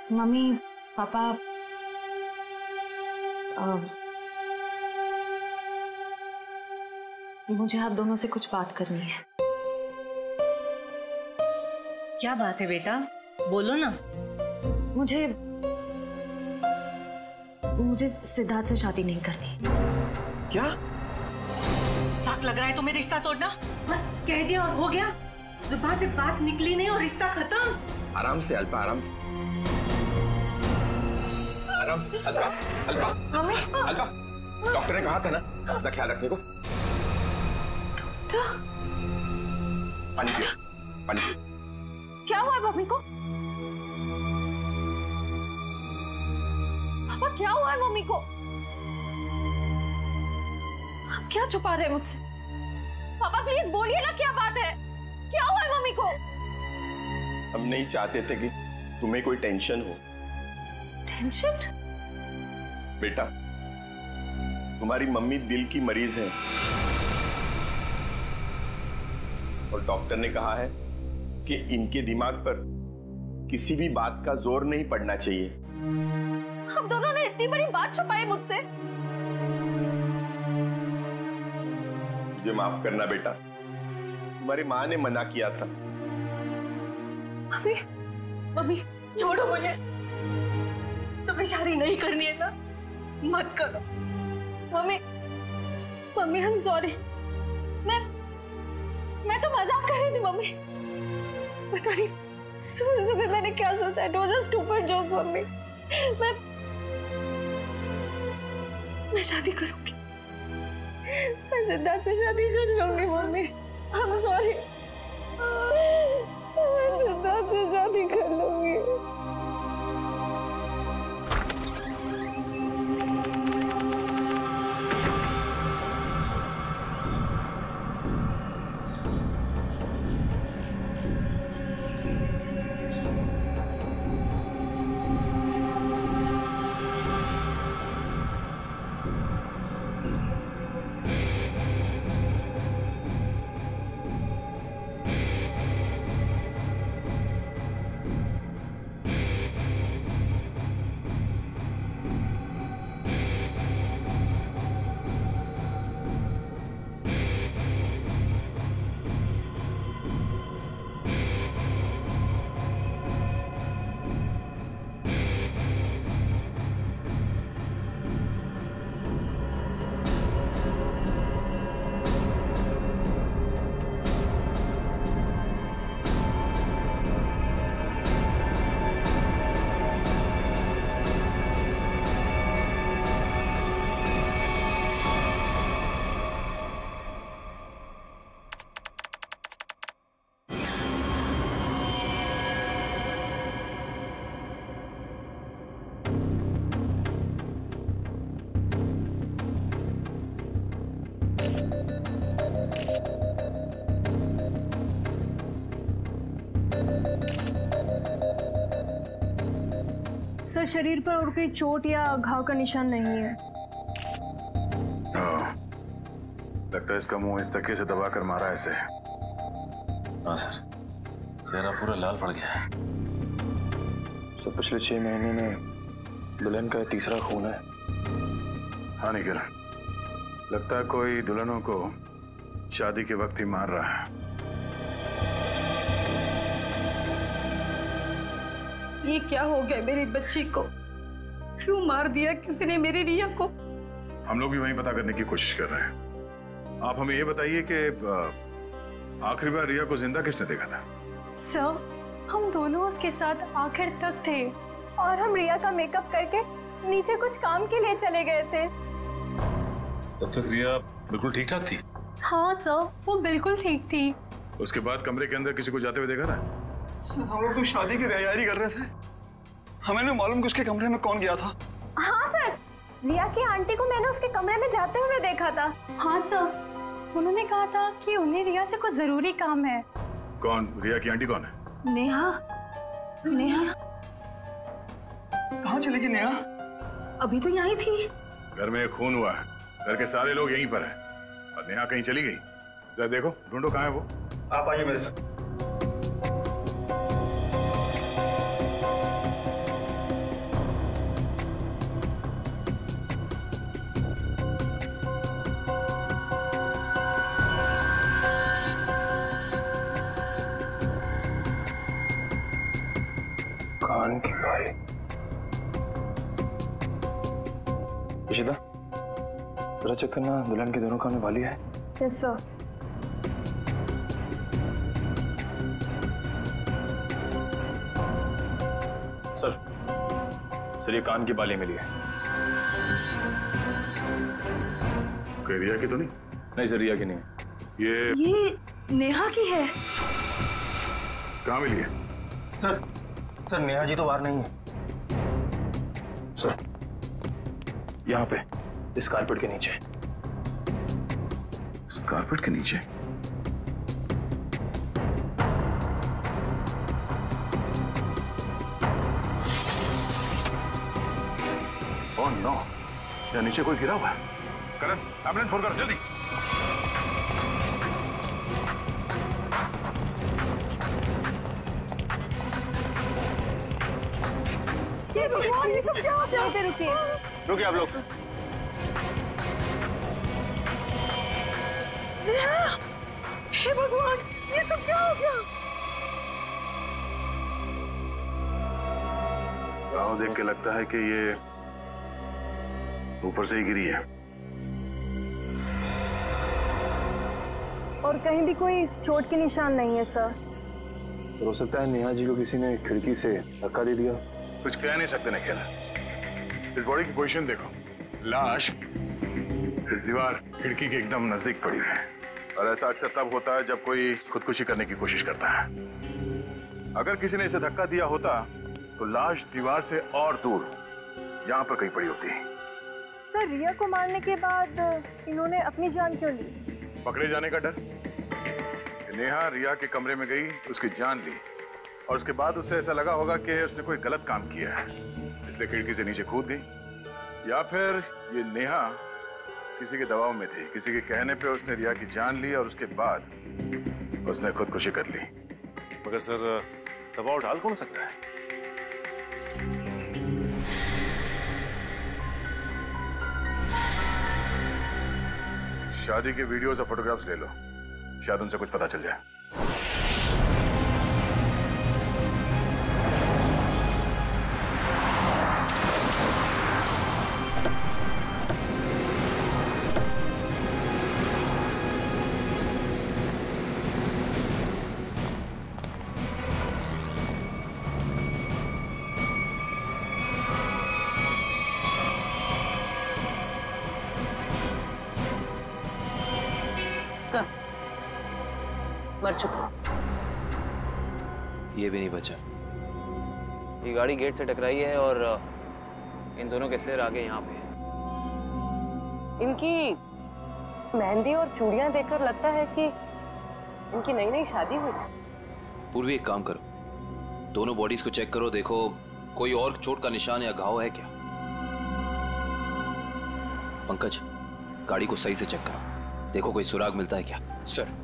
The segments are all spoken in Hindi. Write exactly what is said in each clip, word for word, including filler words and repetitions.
मम्मी पापा आ, मुझे आप दोनों से कुछ बात करनी है। क्या बात है बेटा, बोलो ना। मुझे मुझे सिद्धार्थ से शादी नहीं करनी। क्या? साथ लग रहा है तुम्हें रिश्ता तोड़ना? बस कह दिया और हो गया, जुबान से बात निकली नहीं और रिश्ता खत्म। आराम से अल्पा, आराम से आराम से अल्पा, अल्पा, मम्मी, अल्पा, डॉक्टर ने कहा था ना अपना ख्याल रखने को। डॉक्टर, पानी पियो, पानी पियो। क्या हुआ है मम्मी को? पापा क्या हुआ है मम्मी को? आप क्या छुपा रहे हैं मुझसे? पापा प्लीज बोलिए ना, क्या बात है? क्या हुआ है मम्मी को? हम नहीं चाहते थे कि तुम्हें कोई टेंशन हो। टेंशन? बेटा, तुम्हारी मम्मी दिल की मरीज है और डॉक्टर ने कहा है कि इनके दिमाग पर किसी भी बात का जोर नहीं पड़ना चाहिए। हम दोनों ने इतनी बड़ी बात छुपाई मुझसे। मुझे माफ करना बेटा, तुम्हारी माँ ने मना किया था। मम्मी, मम्मी छोड़ो मुझे, तुम्हें शादी नहीं करनी है ना, मत करो। मम्मी, मम्मी हम सॉरी, मैं मैं तो मजाक कर रही थी मम्मी। पता नहीं सुबह सुबह मैंने क्या सोचा। It was a stupid joke mummy. मैं मैं शादी करूंगी, मैं सिद्धार्थ से शादी कर लूंगी मम्मी। आई एम सॉरी, मैं सिद्धार्थ से शादी कर लूंगी। सर, शरीर पर और कोई चोट या घाव का निशान नहीं है। लगता है इसका मुंह इस तकिए से दबा कर मारा ऐसे। हाँ सर, चेहरा पूरा लाल पड़ गया है। सर, पिछले छह महीने में दुल्हन का तीसरा खून है। हाँ निखिल, लगता है कोई दुल्हनों को शादी के वक्त ही मार रहा है। ये क्या हो गया मेरी बच्ची को? क्यों मार दिया किसी ने मेरी रिया को? हम लोग भी वही पता करने की कोशिश कर रहे हैं। आप हमें ये बताइए कि आखिरी बार रिया को जिंदा किसने देखा था? सर, हम दोनों उसके साथ आखिर तक थे और हम रिया का मेकअप करके नीचे कुछ काम के लिए चले गए थे। तब तक रिया बिल्कुल ठीक ठाक थी? हाँ सर, वो बिल्कुल ठीक थी। उसके बाद कमरे के अंदर किसी को जाते हुए देखा था? सर, हम लोग तो शादी की तैयारी कर रहे थे, हमें नहीं मालूम कि उसके कमरे में कौन गया था। हाँ सर, रिया की आंटी को मैंने उसके कमरे में जाते हुए देखा था। हाँ सर, उन्होंने कहा था कि उन्हें रिया से कुछ जरूरी काम है। कौन? रिया की आंटी कौन है? नेहा। नेहा कहाँ चली गई नेहा? अभी तो यहीं थी। घर में खून हुआ है, घर के सारे लोग यहीं पर हैं और नेहा कहीं चली गई। जरा देखो, ढूंढो कहाँ है वो। आप आइए मेरे साथ। कान की बाली। इशिता, जरा चेक करना दुल्हन के दोनों कान में बाली है। Yes sir. सर, सर ये कान की बाली मिली है। कोई रिया की तो नहीं? नहीं सर, रिया की नहीं है। ये ये नेहा की है। कहाँ मिली है? सर, सर नेहा जी तो बाहर नहीं है। सर, यहाँ पे इस कारपेट के नीचे। इस कारपेट के नीचे? ओह नो, यहाँ नीचे कोई गिरा हुआ है। करण, एम्बुलेंस फोन करो जल्दी। ये भगवान, ये सब क्या हो गया? रुकिए रुकिए रुकिए आप लोग। हे भगवान, ये सब क्या हो गया? गाँव देख के लगता है कि ये ऊपर से ही गिरी है। और कहीं भी कोई चोट के निशान नहीं है सर। हो सकता है नेहा जी को किसी ने खिड़की से धक्का दे दिया। कुछ कह नहीं सकते निखिल। इस बॉडी की पोजीशन देखो, लाश इस दीवार खिड़की के एकदम नजदीक पड़ी है। और ऐसा अक्सर तब होता है जब कोई खुदकुशी करने की कोशिश करता है। अगर किसी ने इसे धक्का दिया होता तो लाश दीवार से और दूर यहाँ पर कहीं पड़ी होती। सर, रिया को मारने के बाद इन्होंने अपनी जान क्यों ली? पकड़े जाने का डर। नेहा रिया के कमरे में गई, उसकी जान ली और उसके बाद उसे ऐसा लगा होगा कि उसने कोई गलत काम किया है, इसलिए खिड़की से नीचे कूद गई। या फिर ये नेहा किसी के दबाव में थी, किसी के कहने पे उसने रिया की जान ली और उसके बाद उसने खुदकुशी कर ली। मगर सर, दबाव डाल कौन सकता है? शादी के वीडियोस और फोटोग्राफ्स ले लो, शायद उनसे कुछ पता चल जाए। मर चुका। ये भी नहीं बचा। ये गाड़ी गेट से टकराई है और इन दोनों के सिर आगे यहाँ पे है। इनकी मेहंदी और चूड़ियां देखकर लगता है कि इनकी नई नई शादी हुई। पूर्वी, एक काम करो, दोनों बॉडीज को चेक करो, देखो कोई और चोट का निशान या घाव है क्या। पंकज, गाड़ी को सही से चेक करो, देखो कोई सुराग मिलता है क्या। सर।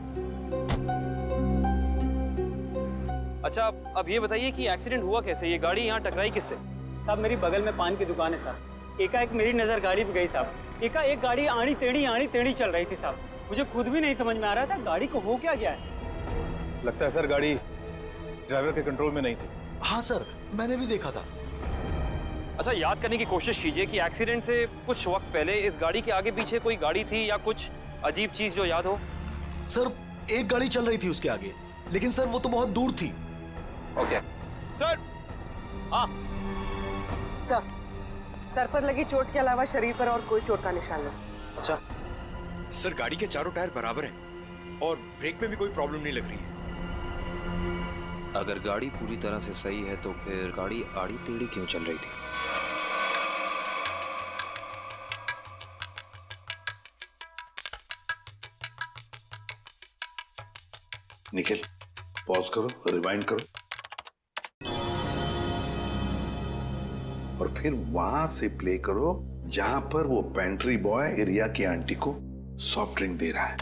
अच्छा, अब ये बताइए कि एक्सीडेंट हुआ कैसे? ये गाड़ी यहाँ टकराई किससे? साहब, मेरी बगल में पान की दुकान है साहब। एकाएक मेरी नजर गाड़ी पे गई साहब। एकाएक गाड़ी आड़ी टेढ़ी आड़ी टेढ़ी चल रही थी साहब। मुझे खुद भी नहीं समझ में आ रहा था गाड़ी को हो क्या गया है। लगता है सर गाड़ी ड्राइवर के कंट्रोल में नहीं थी। हाँ सर, मैंने भी देखा था। अच्छा, याद करने की कोशिश कीजिए कि एक्सीडेंट से कुछ वक्त पहले इस गाड़ी के आगे पीछे कोई गाड़ी थी या कुछ अजीब चीज जो याद हो। सर, एक गाड़ी चल रही थी उसके आगे, लेकिन सर वो तो बहुत दूर थी। Okay sir. हाँ सर, सर पर लगी चोट के अलावा शरीर पर और कोई चोट का निशान नहीं। अच्छा सर, गाड़ी के चारों टायर बराबर हैं और ब्रेक में भी कोई प्रॉब्लम नहीं लग रही है। अगर गाड़ी पूरी तरह से सही है तो फिर गाड़ी आड़ी टेढ़ी क्यों चल रही थी? निखिल, पॉज करो, रिवाइंड करो और फिर वहां से प्ले करो जहां पर वो पेंट्री बॉय रिया की आंटी को सॉफ्ट ड्रिंक दे रहा है।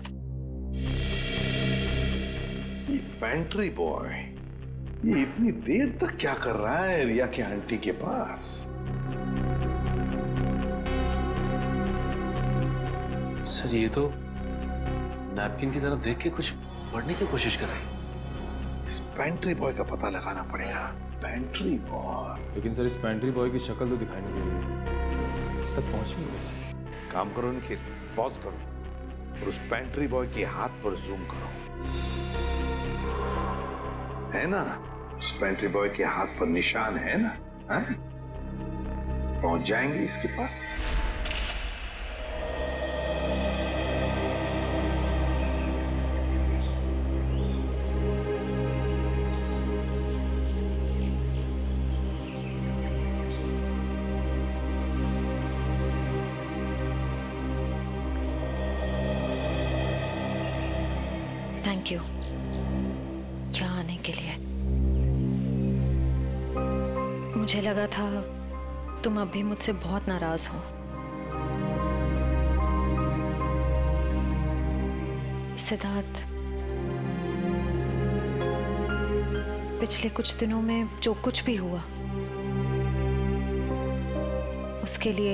ये पेंट्री बॉय ये इतनी देर तक क्या कर रहा है रिया की आंटी के पास? सर, ये तो नैपकिन की तरफ देख के कुछ पढ़ने की कोशिश कर रही है। इस पेंट्री बॉय का पता लगाना पड़ेगा। Pantry boy. लेकिन सर इस पेंट्री बॉय की शक्ल तो दिखाई नहीं दे रही है, इस तक पहुंचेंगे कैसे? काम करो निखिल, पॉज करो और उस पेंट्री बॉय के हाथ पर जूम करो। है ना, उस पेंट्री बॉय के हाथ पर निशान है ना? है? पहुंच जाएंगे इसके पास। थैंक यू यहाँ आने के लिए। मुझे लगा था तुम अब भी मुझसे बहुत नाराज हो। सिद्धार्थ, पिछले कुछ दिनों में जो कुछ भी हुआ उसके लिए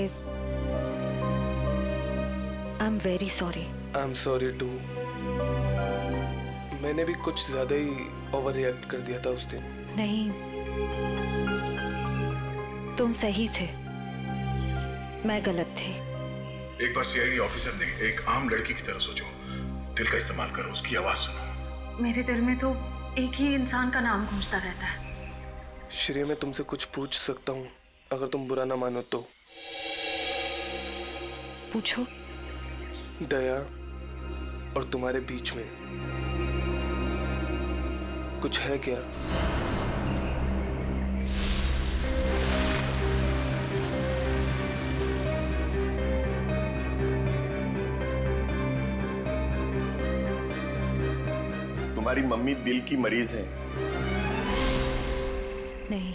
I am very sorry. I am sorry too. मैंने भी कुछ ज्यादा ही ओवर रिएक्ट कर दिया था उस दिन। नहीं, तुम सही थे, मैं गलत थी। एक बार सीआईडी ऑफिसर ने एक आम लड़की की तरह सोचो, दिल का इस्तेमाल करो, उसकी आवाज सुनो। मेरे दिल में तो एक ही इंसान का नाम गूंजता रहता है। श्रेया, मैं तुमसे कुछ पूछ सकता हूँ अगर तुम बुरा ना मानो तो? पूछो। दया और तुम्हारे बीच में कुछ है क्या? तुम्हारी मम्मी दिल की मरीज है। नहीं,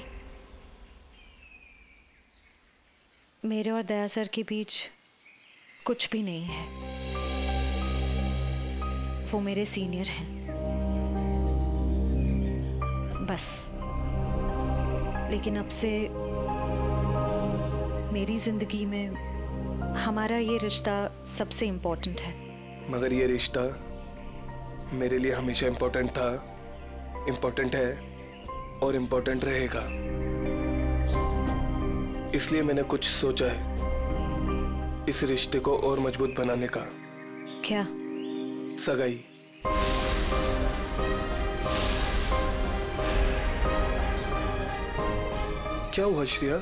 मेरे और दया सर के बीच कुछ भी नहीं है। वो मेरे सीनियर हैं बस। लेकिन अब से मेरी जिंदगी में हमारा ये रिश्ता सबसे इम्पोर्टेंट है। मगर ये रिश्ता मेरे लिए हमेशा इम्पोर्टेंट था, इम्पोर्टेंट है और इम्पोर्टेंट रहेगा। इसलिए मैंने कुछ सोचा है इस रिश्ते को और मजबूत बनाने का। क्या? सगाई। क्या हुआ श्रेया,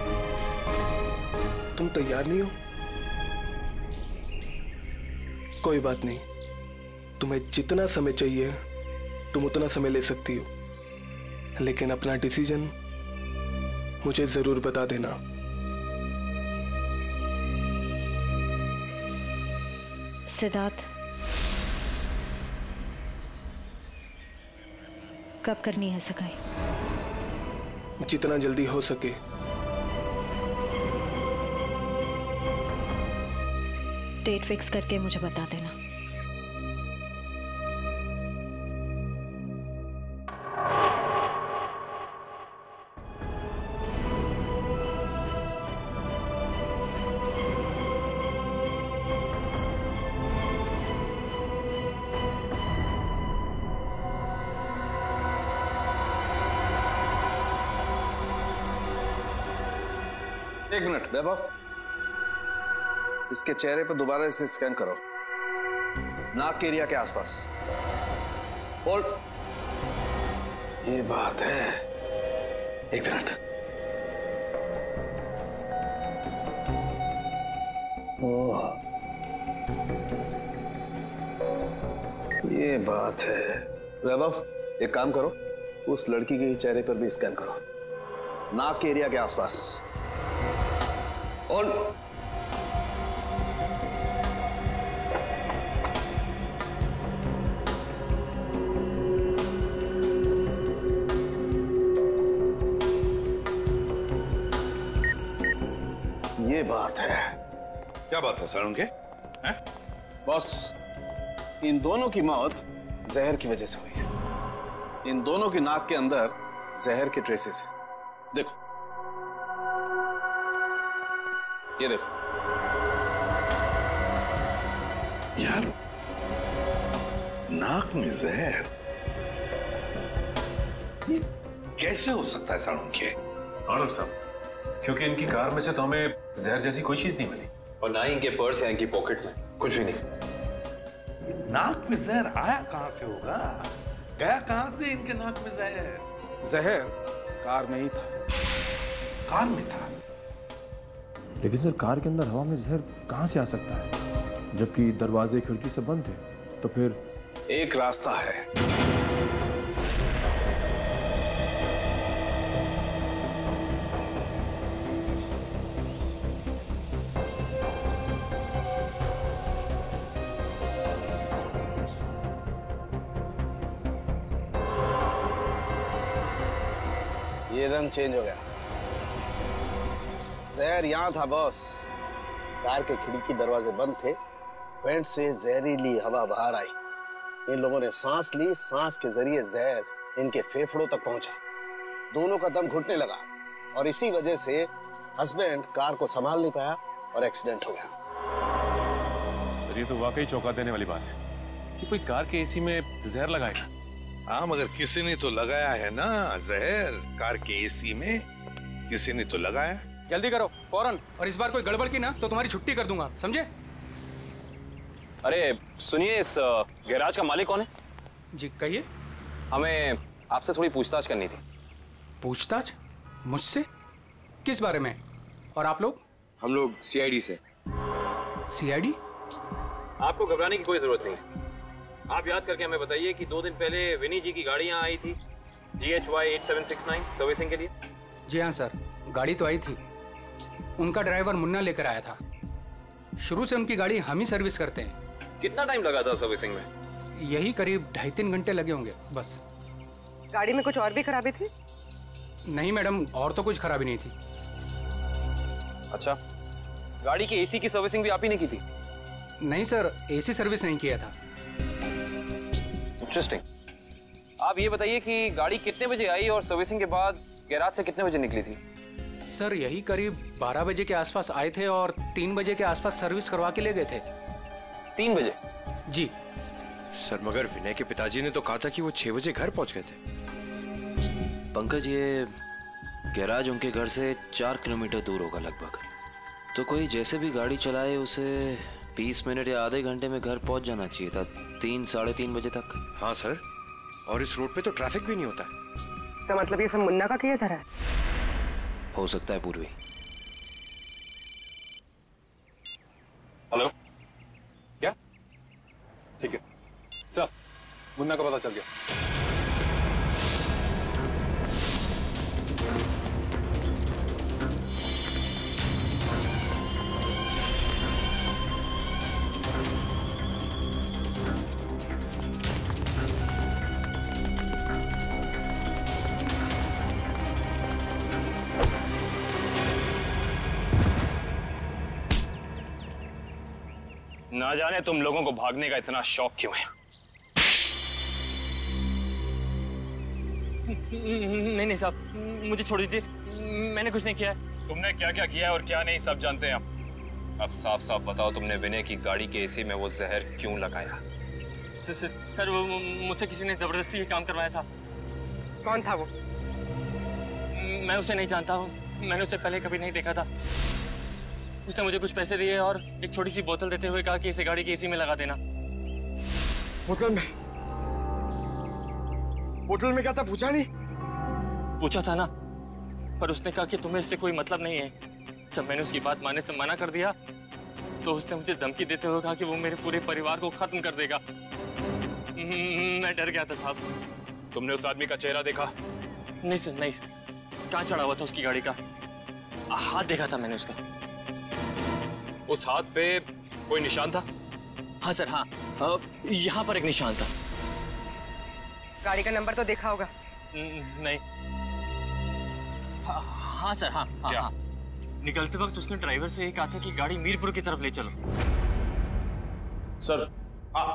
तुम तैयार नहीं हो? कोई बात नहीं, तुम्हें जितना समय चाहिए तुम उतना समय ले सकती हो, लेकिन अपना डिसीजन मुझे जरूर बता देना। सिद्धार्थ, कब करनी है सगाई? जितना जल्दी हो सके। डेट फिक्स करके मुझे बता देना। एक मिनट वैभव, इसके चेहरे पर दोबारा इसे स्कैन करो, नाक के एरिया के आसपास। होल्ड। ये बात है, एक मिनट। ओह, ये बात है। वैभव, एक काम करो, उस लड़की के चेहरे पर भी स्कैन करो, नाक के एरिया के आसपास। और ये बात है। क्या बात है सर उनके? हैं? बॉस, इन दोनों की मौत जहर की वजह से हुई है। इन दोनों की नाक के अंदर जहर के ट्रेसेस हैं। देखो, ये देखो। यार, नाक में जहर? ये कैसे हो सकता है सालुंखे? आनंद साहब, क्योंकि इनकी कार में से तो हमें जहर जैसी कोई चीज नहीं मिली, और ना ही इनके पर्स या इनकी पॉकेट में कुछ भी नहीं। नाक में जहर आया कहां से होगा? गया कहां से इनके नाक में जहर? जहर कार में ही था। कार में था? लेकिन सर कार के अंदर हवा में जहर कहां से आ सकता है, जबकि दरवाजे खिड़की सब बंद थे? तो फिर एक रास्ता है। ये रंग चेंज हो गया। जहर यहां था बॉस। कार के खिड़की दरवाजे बंद थे, वेंट से जहरीली हवा बाहर आई। इन लोगों ने सांस ली, सांस के जरिए जहर इनके फेफड़ों तक पहुंचा। दोनों का दम घुटने लगा और इसी वजह से हस्बैंड कार को संभाल नहीं पाया और एक्सीडेंट हो गया। सर ये तो वाकई चौंका देने वाली बात है कि कोई कार के एसी में जहर लगाएगा। हाँ, मगर किसी ने तो लगाया है ना जहर। कार के एसी में किसी ने तो लगाया। जल्दी करो फौरन, और इस बार कोई गड़बड़ की ना तो तुम्हारी छुट्टी कर दूंगा, समझे? अरे सुनिए, इस गैराज का मालिक कौन है? जी कहिए। हमें आपसे थोड़ी पूछताछ करनी थी। पूछताछ? मुझसे? किस बारे में? और आप लोग? हम लोग सीआईडी से। सीआईडी? आपको घबराने की कोई जरूरत नहीं। आप याद करके हमें बताइए कि दो दिन पहले विनी जी की गाड़ी यहाँ आई थी G H Y eight seven six nine servicing के लिए। जी हाँ सर, गाड़ी तो आई थी। उनका ड्राइवर मुन्ना लेकर आया था। शुरू से उनकी गाड़ी हम ही सर्विस करते हैं। कितना टाइम लगा था सर्विसिंग में? यही करीब ढाई तीन घंटे लगे होंगे बस। गाड़ी में कुछ और भी खराबी थी? नहीं मैडम, और तो कुछ खराबी नहीं थी। अच्छा, गाड़ी की एसी की सर्विसिंग भी आप ही ने की थी? नहीं सर, एसी सर्विस नहीं किया था। इंटरेस्टिंग। आप ये बताइए कि गाड़ी कितने बजे आई और सर्विसिंग के बाद गैराज से कितने बजे निकली थी? सर यही करीब बारह बजे के आसपास आए थे और तीन बजे के आसपास सर्विस करवा के ले गए थे। तीन बजे? जी सर, मगर विनय के पिताजी ने तो कहा था कि वो छह बजे घर पहुंच गए थे। पंकज, ये गैराज उनके घर से चार किलोमीटर दूर होगा लगभग। तो कोई जैसे भी गाड़ी चलाए उसे बीस मिनट या आधे घंटे में घर पहुंच जाना चाहिए था, तीन साढ़े तीन बजे तक। हाँ सर, और इस रोड पे तो ट्रैफिक भी नहीं होता। तो मतलब ये सब मुन्ना का किया था? हो सकता है पूर्वी। हेलो, क्या? ठीक है सर, मुन्ना का पता चल गया। ना जाने तुम लोगों को भागने का इतना शौक क्यों है। नहीं नहीं साहब, मुझे छोड़ दीजिए, मैंने कुछ नहीं किया है। तुमने क्या क्या किया है और क्या नहीं सब जानते हैं हम। अब साफ साफ बताओ, तुमने विनय की गाड़ी के एसी में वो जहर क्यों लगाया? सर, सर, सर वो मुझसे किसी ने जबरदस्ती ये काम करवाया था। कौन था वो? मैं उसे नहीं जानता हूँ, मैंने उसे पहले कभी नहीं देखा था। उसने मुझे कुछ पैसे दिए और एक छोटी सी बोतल देते हुए कहा कि इसे गाड़ी की एसी में लगा देना। बोतल में? बोतल में क्या था पूछा नहीं? पूछा था ना, पर उसने कहा कि तुम्हें इससे कोई मतलब नहीं है। जब मैंने उसकी बात मानने से मना कर दिया तो उसने मुझे धमकी देते हुए कहा कि वो मेरे पूरे परिवार को खत्म कर देगा। मैं डर गया था साहब। तुमने उस आदमी का चेहरा देखा? नहीं सर, नहीं। कहाँ चढ़ा हुआ था उसकी गाड़ी का? हाथ देखा था मैंने उसका। उस हाथ पे कोई निशान था? हाँ सर, हाँ, यहाँ पर एक निशान था। गाड़ी का नंबर तो देखा होगा? नहीं। हाँ, हाँ सर, हाँ, हाँ, हाँ। निकलते वक्त उसने ड्राइवर से ये कहा था कि गाड़ी मीरपुर की तरफ ले चलो। सर, आ,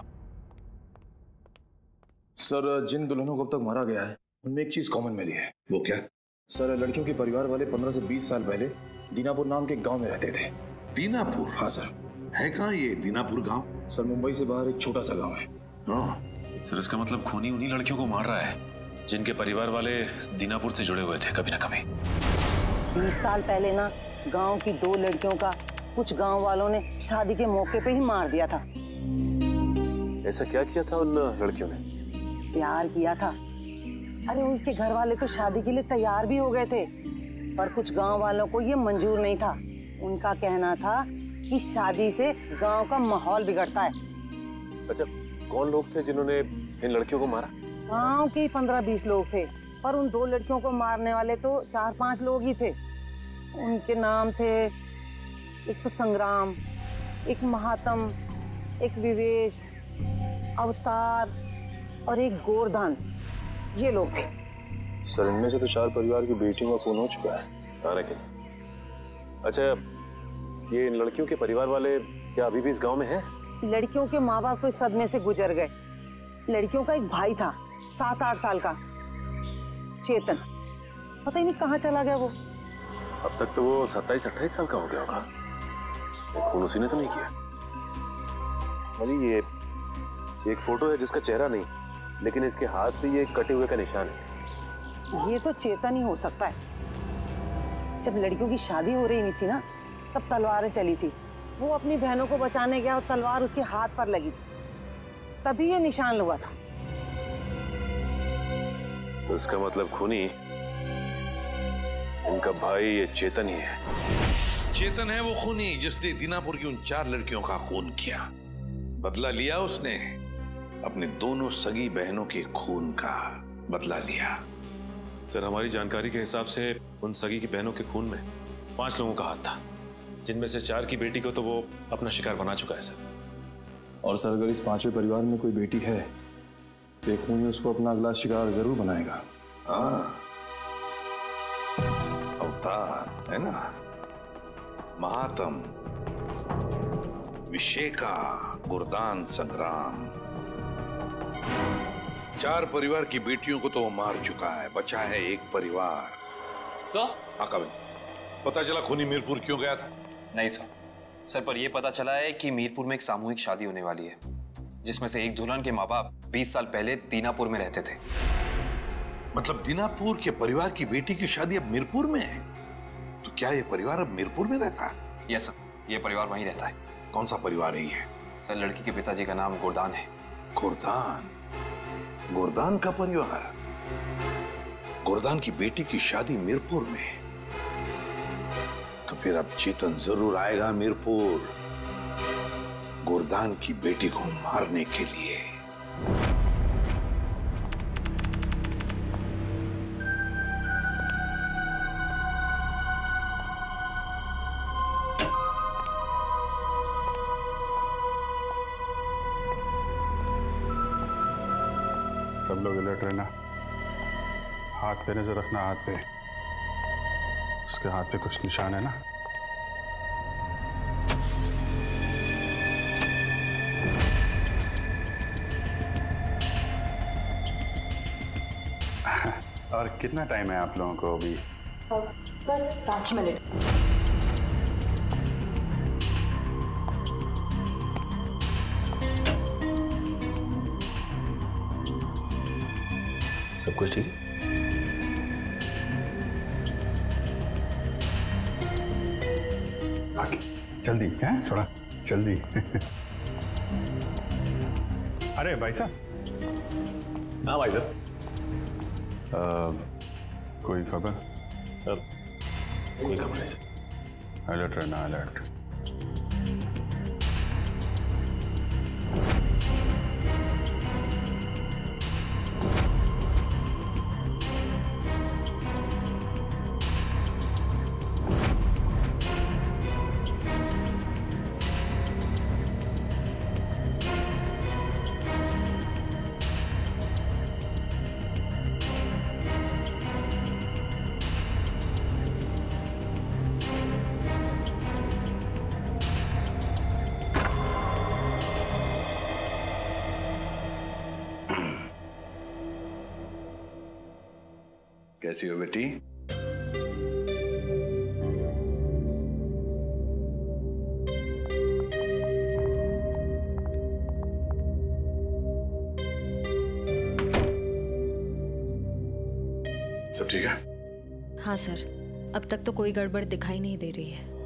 सर जिन दुल्हनों को अब तक मारा गया है उनमें एक चीज कॉमन मिली है। वो क्या? सर, लड़कियों के परिवार वाले पंद्रह से बीस साल पहले दीनापुर नाम के गांव में रहते थे। दीनापुर? हाँ सर। है कहाँ ये दीनापुर गांव? सर, मुंबई से बाहर एक छोटा सा गांव है। हाँ। सर, इसका मतलब खूनी उन्हीं लड़कियों को मार रहा है जिनके परिवार वाले दीनापुर से जुड़े हुए थे कभी ना कभी। बीस साल पहले ना गांव की दो लड़कियों का कुछ गांव वालों ने शादी के मौके पे ही मार दिया था। ऐसा क्या किया था उन लड़कियों ने? प्यार किया था। अरे उनके घर वाले तो शादी के लिए तैयार भी हो गए थे, पर कुछ गांव वालों को ये मंजूर नहीं था। उनका कहना था कि शादी से गांव का माहौल बिगड़ता है। अच्छा, कौन लोग थे जिन्होंने इन लड़कियों को मारा? गांव के पंद्रह बीस लोग थे, पर उन दो लड़कियों को मारने वाले तो चार पांच लोग ही थे। उनके नाम थे, एक तो संग्राम, एक महात्म, एक विवेश, अवतार और एक गोरधान। ये लोग थे। सर, इनमें से तो चार परिवार की बेटियों का खून हो चुका है। हाँ, लेकिन अच्छा, ये इन लड़कियों के परिवार वाले क्या अभी भी इस गांव में हैं? लड़कियों के माँ बाप तो इस सदमे से गुजर गए। लड़कियों का एक भाई था, सात आठ साल का, चेतन। पता ही नहीं कहाँ चला गया वो। अब तक तो वो सत्ताईस अट्ठाईस साल का हो गया होगा। खून उसी ने तो नहीं किया। अजी, ये एक फोटो है जिसका चेहरा नहीं, लेकिन इसके हाथ पे ये कटे हुए का निशान है। ये तो चेतन ही हो सकता है। जब लड़कियों की शादी हो रही नहीं थी ना, तब तलवारें चली थी। वो अपनी बहनों को बचाने गया और तलवार उसके हाथ पर लगी, तभी ये निशान हुआ था। तो इसका मतलब खूनी इनका भाई ये चेतन ही है। चेतन है वो खूनी जिसने दीनापुर की उन चार लड़कियों का खून किया। बदला लिया उसने, अपने दोनों सगी बहनों के खून का बदला लिया। सर, हमारी जानकारी के हिसाब से उन सगी की बहनों के खून में पांच लोगों का हाथ था, जिनमें से चार की बेटी को तो वो अपना शिकार बना चुका है सर। और सर, अगर इस पांचवें परिवार में कोई बेटी है तो एक खूनी उसको अपना अगला शिकार जरूर बनाएगा। हाँ, अवतार है ना, महात्म, विशेका, गुरदान, संग्राम। चार परिवार की बेटियों को तो वो मार चुका है, बचा है एक परिवार। सर? हाँ कविन, पता चला खूनी मीरपुर क्यों गया था? नहीं सर। सर, पर यह पता चला है कि मीरपुर में एक सामूहिक शादी होने वाली है, जिसमें से एक दुल्हन के माँ बाप बीस साल पहले दीनापुर में रहते थे। मतलब दीनापुर के परिवार की बेटी की शादी अब मीरपुर में है? तो क्या ये परिवार अब मीरपुर में रहता है? यस सर, ये परिवार वहीं रहता है। कौन सा परिवार है ये? सर, लड़की के पिताजी का नाम गोरदान है। गोरदान? गोरदान का परिवार? गोरदान की बेटी की शादी मीरपुर में, तो फिर अब चेतन जरूर आएगा मीरपुर गोरदान की बेटी को मारने के लिए। सब लोग अलर्ट रहना। हाथ पे नजर रखना, हाथ पे। उसके हाथ पे कुछ निशान है ना? और कितना टाइम है आप लोगों को अभी? बस पाँच मिनट। सब कुछ ठीक है? आगे जल्दी है, थोड़ा जल्दी। अरे भाई साहब। हाँ भाई साहब। कोई खबर? कोई खबर नहीं। अलर्ट रहना, अलर्ट। कैसी हो बेटी? सब ठीक है? हाँ सर, अब तक तो कोई गड़बड़ दिखाई नहीं दे रही है।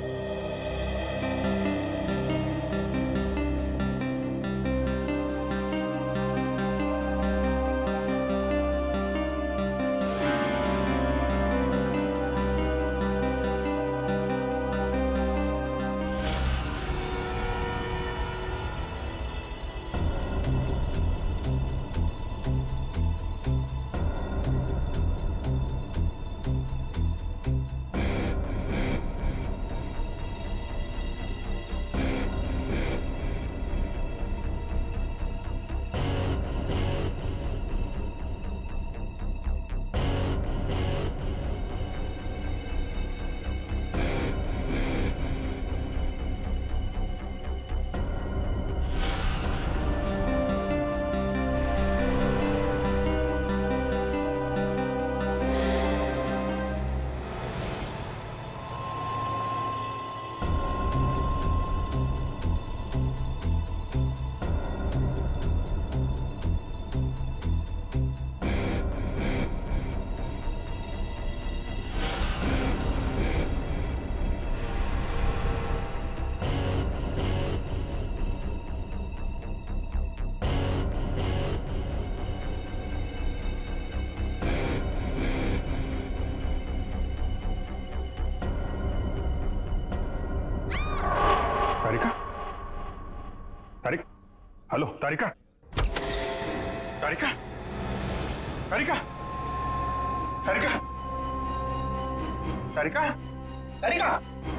तारिक, हेलो तारिका, तारिका, तारिका, तारिका, तारिका, तारिका,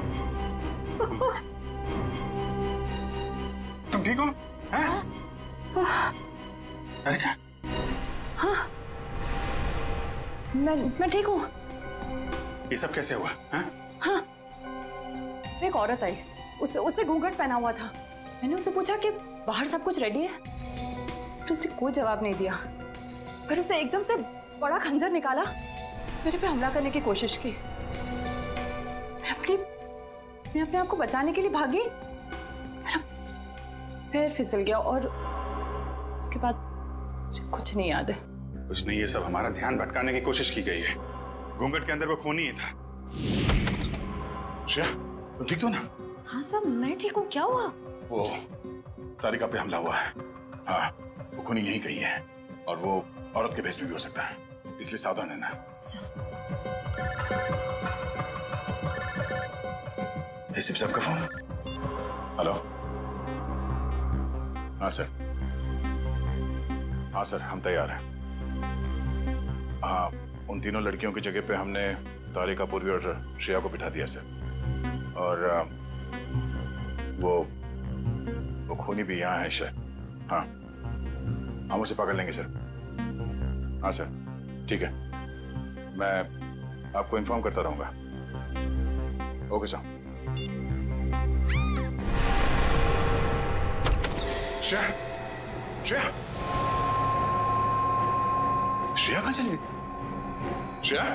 तुम ठीक हो? हैं? तारिका, हाँ, मैं मैं ठीक हूँ। ये सब कैसे हुआ? हैं? हाँ, एक औरत आई, उस, उसने घूंघट पहना हुआ था। मैंने उससे पूछा कि बाहर सब कुछ रेडी है, तो उसने कोई जवाब नहीं दिया। फिर उसने एकदम से बड़ा खंजर निकाला, मेरे पे हमला करने की कोशिश की। मैं अपनी मैं अपने आप को बचाने के लिए भागी, फिर फिसल गया और उसके बाद मुझे कुछ नहीं याद है। कुछ नहीं, ये सब हमारा ध्यान भटकाने की कोशिश की गई है। घूंघट के अंदर वो खून ही था। श्रेया, तुम ठीक हो ना? हाँ सर, मैं ठीक हूँ। क्या हुआ? वो तारिका पे हमला हुआ है। हाँ, वो खूनी यही गई है और वो औरत के भेष में भी हो सकता है, इसलिए सावधान रहना। सिर्फ सबका फोन। हेलो, हाँ सर, हाँ सर, हम तैयार हैं। हाँ, उन तीनों लड़कियों की जगह पे हमने तारिका, पूर्वी और श्रेया को बिठा दिया सर। और वो वो खूनी भी यहाँ है सर। हाँ, हम उसे पकड़ लेंगे सर। हाँ सर, ठीक है, मैं आपको इन्फॉर्म करता रहूंगा। Okay sir. श्रेया, श्रेया, श्रेया कहाँ चली गई? श्रेया,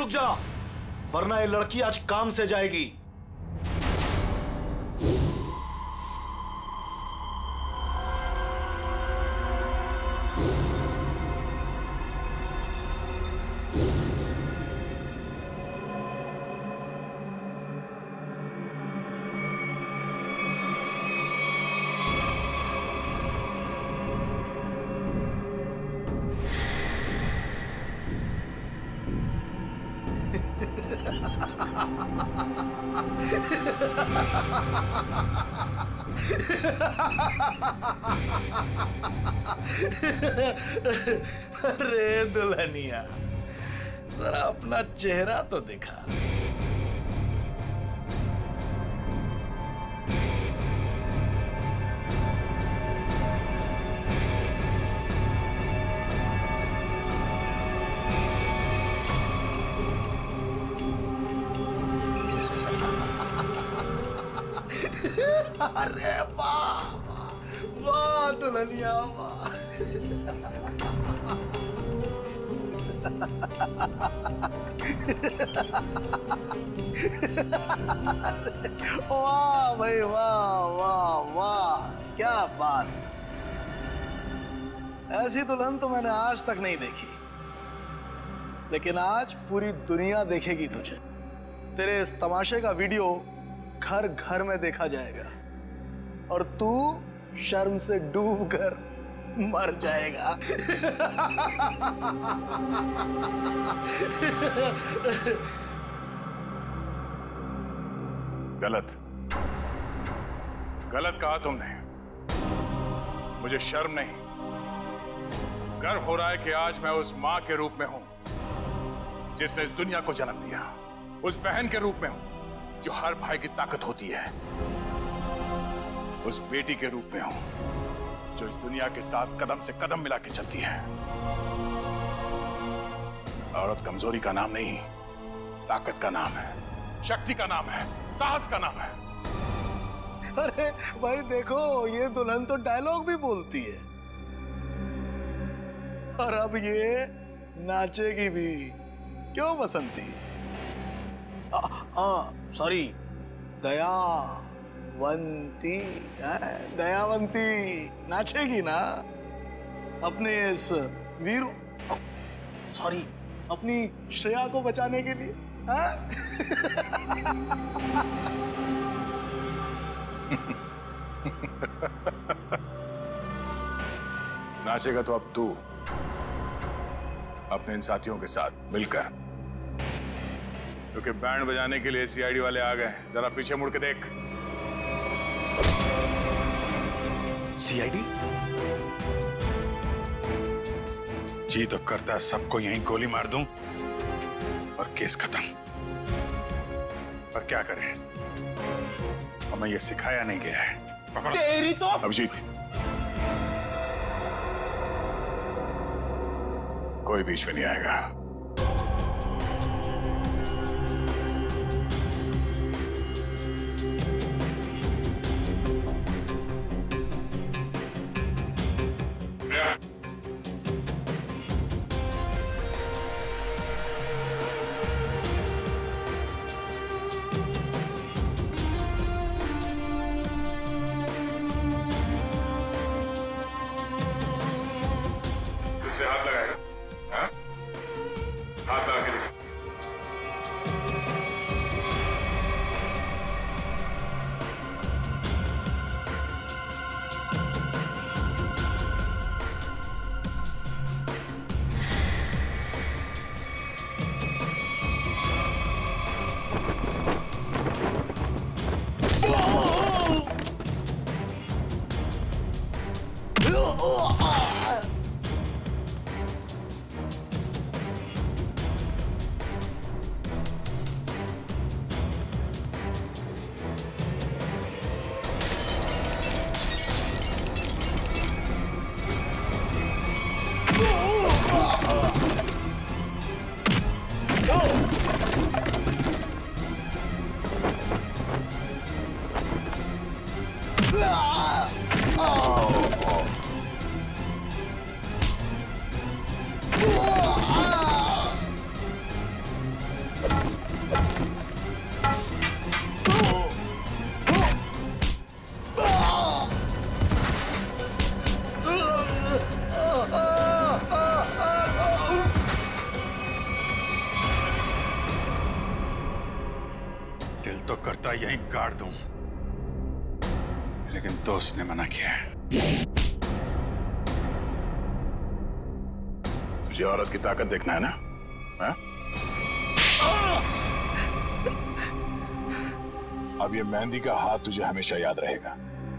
रुक जा, वरना ये लड़की आज काम से जाएगी। अरे दुल्हनिया, जरा अपना चेहरा तो दिखा। अरे वाह वाह दुल्हनिया वाह। वाह भाई वाह वाह वाह, क्या बात। ऐसी दुल्हन तो मैंने आज तक नहीं देखी, लेकिन आज पूरी दुनिया देखेगी तुझे। तेरे इस तमाशे का वीडियो घर घर में देखा जाएगा और तू शर्म से डूब कर मर जाएगा। गलत गलत कहा तुमने। मुझे शर्म नहीं, गर्व हो रहा है कि आज मैं उस मां के रूप में हूं जिसने इस दुनिया को जन्म दिया, उस बहन के रूप में हूं जो हर भाई की ताकत होती है, उस बेटी के रूप में हूं जो इस दुनिया के साथ कदम से कदम मिला के चलती है। औरत कमजोरी का नाम नहीं, ताकत का नाम है, शक्ति का नाम है, साहस का नाम है। अरे भाई देखो, ये दुल्हन तो डायलॉग भी बोलती है और अब ये नाचेगी भी। क्यों बसंती? सॉरी, दयावंती। दयावंती नाचेगी ना अपने इस वीरू, सॉरी, अपनी श्रेया को बचाने के लिए। नाचेगा तो अब तू अपने इन साथियों के साथ मिलकर, क्योंकि बैंड बजाने के लिए सीआईडी वाले आ गए। जरा पीछे मुड़ के देख। सीआईडी? जी तो करता है सबको यहीं गोली मार दूं और केस खत्म, पर क्या करें, हमें ये सिखाया नहीं गया है। पकड़ो तेरी तो अभिजीत, कोई बीच में नहीं आएगा। दिल तो करता यहीं गाड़ दूं, लेकिन दोस्त ने मना किया है। तुझे औरत की ताकत देखना है ना? हा? अब ये मेहंदी का हाथ तुझे हमेशा याद रहेगा।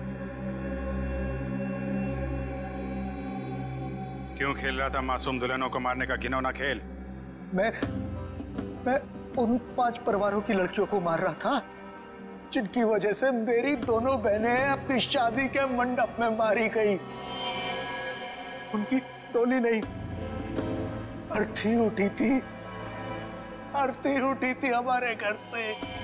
क्यों खेल रहा था मासूम दुल्हनों को मारने का घिनौना खेल? मैं मैं उन पांच परिवारों की लड़कियों को मार रहा था जिनकी वजह से मेरी दोनों बहनें अपनी शादी के मंडप में मारी गई। उनकी डोली नहीं, अर्थी उठी थी, अर्थी उठी थी हमारे घर से।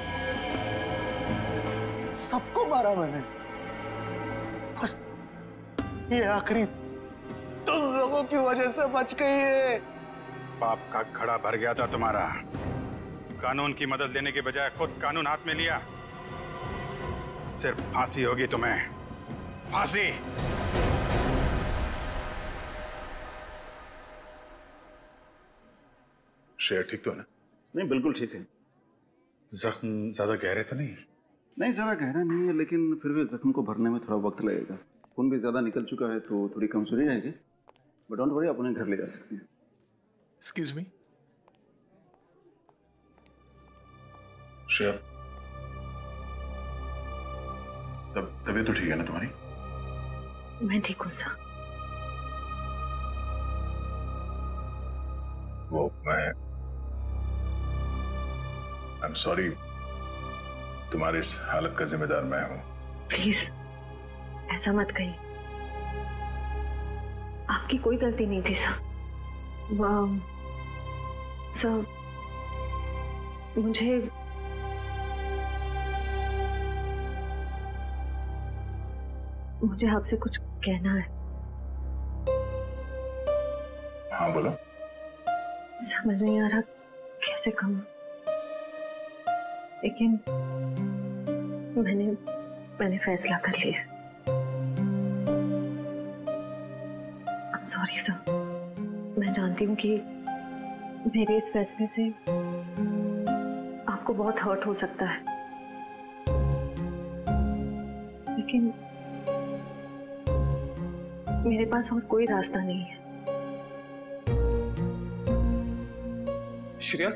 सबको मारा मैंने, बस ये आखिरी तुम लोगों की वजह से बच गई है। पाप का खड़ा भर गया था तुम्हारा। कानून की मदद लेने के बजाय खुद कानून हाथ में लिया। सिर्फ फांसी होगी तुम्हें, फांसी। शेर ठीक तो है ना? नहीं, बिल्कुल ठीक है। जख्म ज्यादा गहरे तो नहीं? नहीं, ज्यादा गहरा नहीं है, लेकिन फिर भी जख्म को भरने में थोड़ा वक्त लगेगा। खून भी ज्यादा निकल चुका है तो थोड़ी कमजोरी रहेगी, बट डोंट वरी, अपने घर ले जा सकते हैं। Excuse me. श्रेया, तब तबीयत तो ठीक है ना तुम्हारी? मैं ठीक हूँ सर। वो मैं आई एम सॉरी, तुम्हारी इस हालत का जिम्मेदार मैं हूं। प्लीज ऐसा मत कहिए, आपकी कोई गलती नहीं थी सर। वाह सर, मुझे मुझे आपसे कुछ कहना है। हाँ बोलो। समझ नहीं आ रहा कैसे कहूँ, लेकिन मैंने मैंने फैसला कर लिया। I'm sorry सर, मैं जानती हूँ कि मेरे इस फैसले से आपको बहुत हर्ट हो सकता है, लेकिन मेरे पास और कोई रास्ता नहीं है। श्रेया,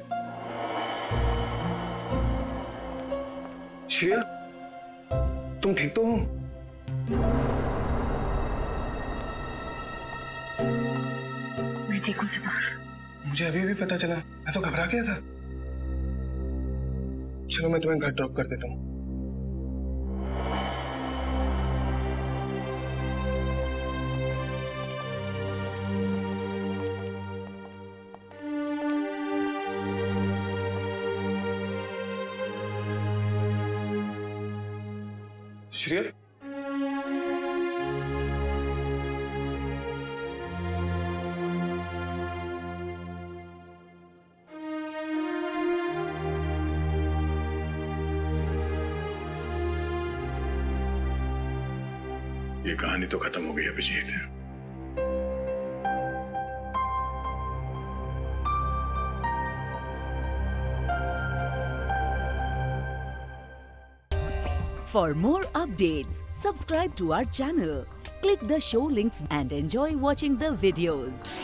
श्रेया, तुम ठीक तो हो? मैं ठीक हूँ सितार। मुझे अभी अभी पता चला, मैं तो घबरा गया था। चलो मैं तुम्हें घर ड्रॉप कर देता हूँ। श्रेया, ये कहानी तो खत्म हो गई Abhijit. For more updates, subscribe to our channel, click the show links and enjoy watching the videos.